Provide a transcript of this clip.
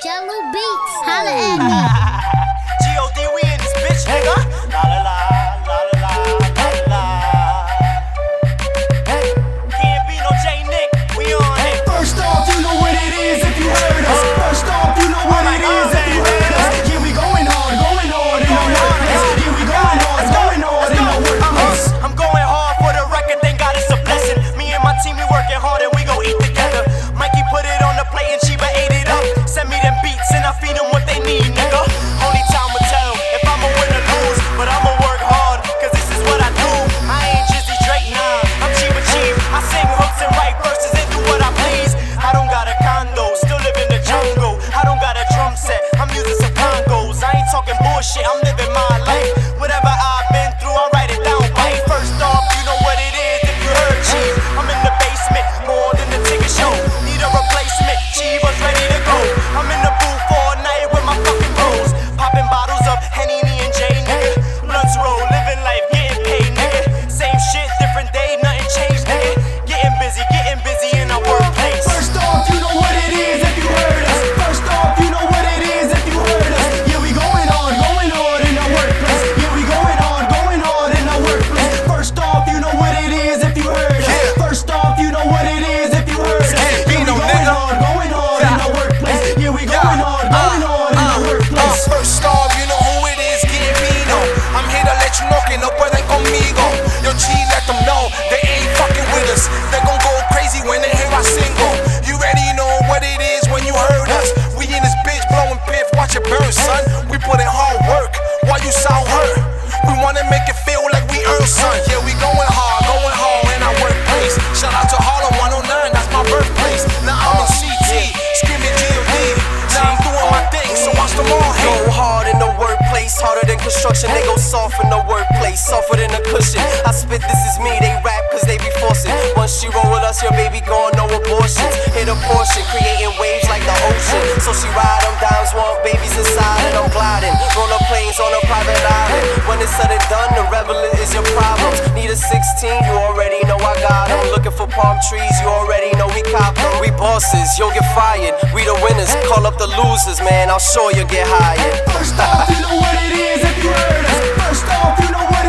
Jello Beats, holla at me. G.O.D. we in this bitch, nigga. La la la, la la la, la la la. Can't be no J-Nick, we on it. First off, you know what it is if you heard us. First off, you know what it is if you heard us. Yeah, we going hard in the workplace. Yeah, we going hard in the workplace. I'm going hard for the record, thank God it's a blessing. Me and my team, we working hard and we gon' eat together. Mikey put it on the plate and Chiba ate it up. Send me them beats and I feed them what they need, nigga. Only time will tell if I'ma win or lose, but I'ma work hard, cause this is what I do. I ain't Jizzy Drake, nah, I'm Chiba Chief. I sing hooks and write verses and do what I please. I don't got a condo, still live in the jungle. I don't got a drum set, I'm using some congos. I ain't talking bullshit, I'm living my life. Whatever I've been through, I write it down right. First off, you know what it is if you heard Chief. I'm in the basement, more than the ticket show. Need a replacement, Chiba's ready to go. I'm in the booth all night with my fucking bros, popping bottles of Henny and J, nigga. Blunts roll, living life, getting paid, nigga. Same shit, different day, nothing changed, nigga. Getting busy in our workplace. First off, you know what it is if you heard us. First off, you know what it is if you heard us. Yeah, we going hard in the workplace. Yeah, we going hard in the workplace. First off, you know what it is if you heard us. First off, you know what it is if you heard us. Yeah, we going hard in the workplace. Yeah, we going hard in the workplace. First off, you know who it is, Gambino. I'm here to let you know que no pueden conmigo. Yo, G, let them know they ain't fucking with us. They gon' go crazy when they hear our single. You already know what it is when you heard us. We in this bitch blowing piff, watch it burn, son. We put in hard work while you sound hurt. We wanna make it feel like we earn, son. Yeah, we going hard in our workplace. Shout out to Harlem 109, that's my birthplace. Now I'm in CT, screaming G.O.D. Now I'm doing my thing, so watch them all hate. Go hard in the workplace, harder than construction. They go soft in the workplace, softer than a cushion. I spit, this is me, they rap cause they be forcing. Once she roll with us, your baby gone, no abortions. Hit a portion, creating waves like the ocean. So she ride them dimes, want babies inside, and I'm gliding. Roller planes on a private island. When it's said and done, the reveler is your problems. Need a 16, you already know I got 'em. Looking for palm trees, you already know we cop 'em. We bosses, you'll get fired. We the winners, call up the losers, man, I'll sure you'll get hired. First off, you know what it is if you heard us. First off, you know what